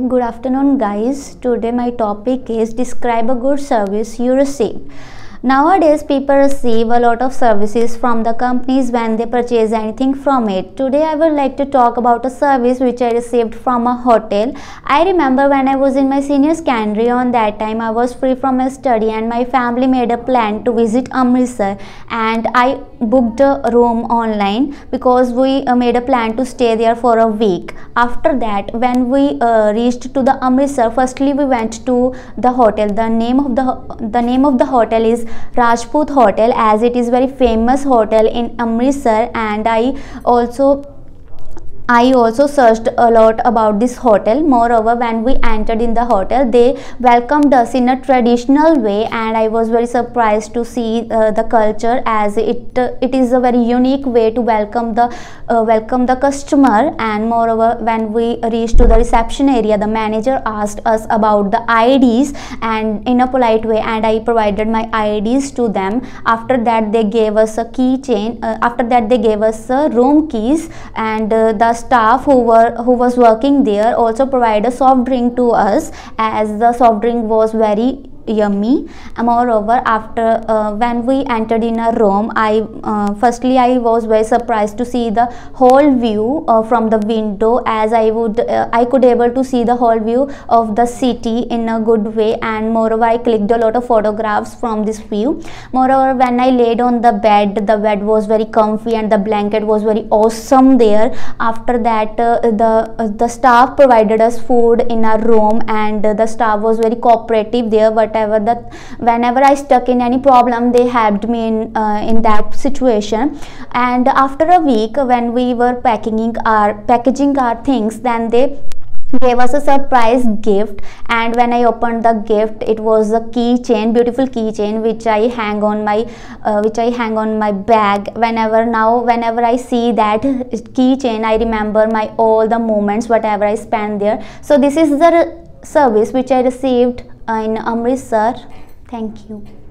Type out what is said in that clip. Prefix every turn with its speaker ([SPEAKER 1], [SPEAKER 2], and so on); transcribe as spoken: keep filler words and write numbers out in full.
[SPEAKER 1] good afternoon guys. Today my topic is describe a good service you received. Nowadays people receive a lot of services from the companies when they purchase anything from it. Today I would like to talk about a service which I received from a hotel. I remember when I was in my senior secondary, on that time I was free from my study and my family made a plan to visit Amritsar, and I booked a room online because we uh, made a plan to stay there for a week. After that, when we uh, reached to the Amritsar, firstly we went to the hotel. The name of the the name of the hotel is Rajput Hotel, as it is very famous hotel in Amritsar, and I also I also searched a lot about this hotel. Moreover, when we entered in the hotel, they welcomed us in a traditional way, and I was very surprised to see uh, the culture, as it uh, it is a very unique way to welcome the uh, welcome the customer. And moreover, when we reached to the reception area, the manager asked us about the I Ds, and in a polite way, and I provided my I Ds to them. After that, they gave us a keychain. Uh, after that, they gave us uh, room keys, and uh, the staff who were who was working there also provided a soft drink to us, as the soft drink was very yummy. Moreover, after uh, when we entered in a room, I uh, firstly I was very surprised to see the whole view uh, from the window, as I would uh, I could able to see the whole view of the city in a good way. And moreover, I clicked a lot of photographs from this view. Moreover, when I laid on the bed, the bed was very comfy and the blanket was very awesome there. After that, uh, the uh, the staff provided us food in our room, and uh, the staff was very cooperative there. But whatever that whenever I stuck in any problem, they helped me in uh, in that situation. And after a week, when we were packing our packaging our things, then they gave us a surprise gift. And when I opened the gift, it was a keychain, beautiful keychain, which I hang on my uh, which I hang on my bag. Whenever now whenever I see that keychain, I remember my all the moments whatever I spent there. So this is the service which I received in Amritsar. Thank you.